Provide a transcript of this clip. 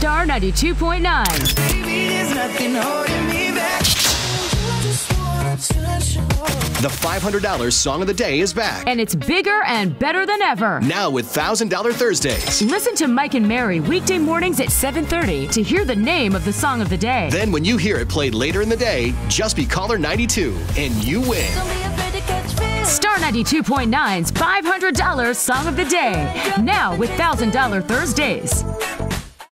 Star 92.9. Baby, there's nothing holding me back. The $500 Song of the Day is back. And it's bigger and better than ever. Now with $1,000 Thursdays. Listen to Mike and Mary weekday mornings at 7:30 to hear the name of the song of the day. Then when you hear it played later in the day, just be caller 92 and you win. Star 92.9's $500 Song of the Day. Now with $1,000 Thursdays.